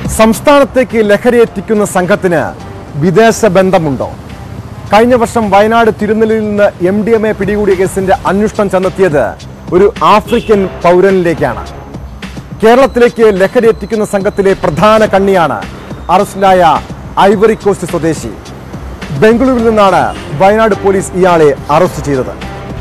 സംസ്ഥാനത്തേക്ക് ലഹരിയെത്തിക്കുന്ന സംഘത്തിന് വിദേശ ബന്ധമുണ്ടോ? കഴിഞ്ഞ വർഷം വയനാട് തിരുനെല്ലിയിൽ നിന്ന് mdma പിടികൂടിയ കേസിന്റെ അന്വേഷണം ചെന്നെത്തിയത് ഒരു ആഫ്രിക്കൻ പൗരനിലേക്കാണ്. കേരളത്തിലേക്ക് ലഹരിയെത്തിക്കുന്ന സംഘത്തിലെ പ്രധാന കണ്ണിയാണ് അറസ്റ്റിലായ ഐവറി കോസ്റ്റ് സ്വദേശി. ബംഗളൂരുവിൽ നിന്നാണ് വയനാട് പോലീസ് ഇയാളെ അറസ്റ്റ് ചെയ്തത്.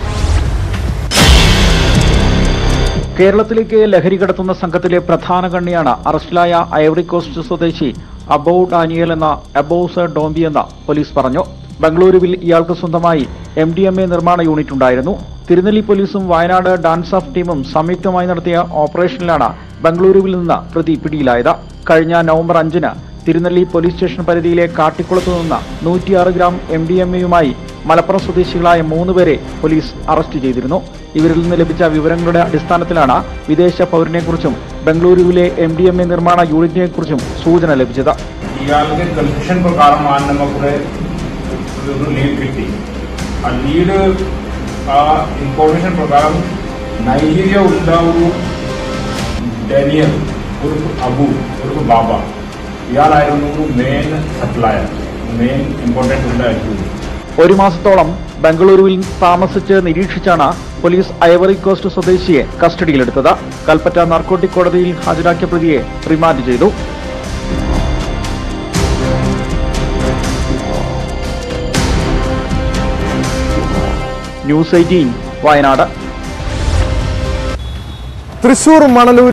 കേരളത്തിലേക്ക് ലഹരി കടത്തുന്ന സംഘത്തിലെ പ്രധാന കണ്ണിയാണ് അറസ്റ്റിലായ ഐവറി കോസ്റ്റ് സ്വദേശി അബോ ഡാനിയൽ എന്ന അബോസ് ഡോംബി എന്ന പോലീസ് പറഞ്ഞു. ബംഗളൂരുവിൽ ഇയാൾക്ക് സ്വന്തമായി mdma നിർമ്മാണ യൂണിറ്റ് ഉണ്ടായിരുന്നു. തിരുനെല്ലി പോലീസും വയനാട് ഡാൻസ് ഓഫ് ടീമും സംയുക്തമായി നടത്തിയ ഓപ്പറേഷനിലാണ് ബംഗളൂരുവിൽ നിന്ന് പ്രതി പിടിയിലായത്. കഴിഞ്ഞ നവംബർ 5-ന് തിരുനെല്ലി പോലീസ് സ്റ്റേഷൻ പരിധിയിലെ കാട്ടിക്കുളത്തു നിന്ന് 106 ഗ്രാം mdma-യുമായി മലപ്പുറം സ്വദേശികളായ 3 പേരെ പോലീസ് അറസ്റ്റ് ചെയ്തിരുന്നു. ഇവരിൽ നിന്ന് ലഭിച്ച വിവരങ്ങളുടെ അടിസ്ഥാനത്തിലാണ് വിദേശ പൗരനെക്കുറിച്ചും ബംഗളൂരുവിലെ mdma നിർമ്മാണ യൂണിറ്റിനെക്കുറിച്ചും സൂചന ലഭിച്ചത്. ഇയാളുടെ കൺഫ്യൂഷൻ പ്രകാരമാണ് നമുക്ക് ഒരു ലീഡ് കിട്ടി. ആ ലീഡ് ഇൻഫോർമേഷൻ പ്രകാരം നൈജീരിയ ഉള്ള ഒരു ഡാനിയൽ ഒരു അബു ഒരു ബാബ ഇയാളായിരുന്നു മെയിൻ സപ്ലയർ, മെയിൻ ഇമ്പോർട്ടൻ്റ് ഉണ്ടായിരുന്നു. ഒരു മാസത്തോളം ബംഗളൂരുവിൽ താമസിച്ച് നിരീക്ഷിച്ചാണ് പോലീസ് ഐവറി കോസ്റ്റ് സ്വദേശിയെ കസ്റ്റഡിയിലെടുത്തത്. കൽപ്പറ്റ നാർക്കോട്ടിക് കോടതിയിൽ ഹാജരാക്കിയ പ്രതിയെ റിമാൻഡ് ചെയ്തു. ന്യൂസ് 18 വയനാട്. തൃശൂർ മണലൂർ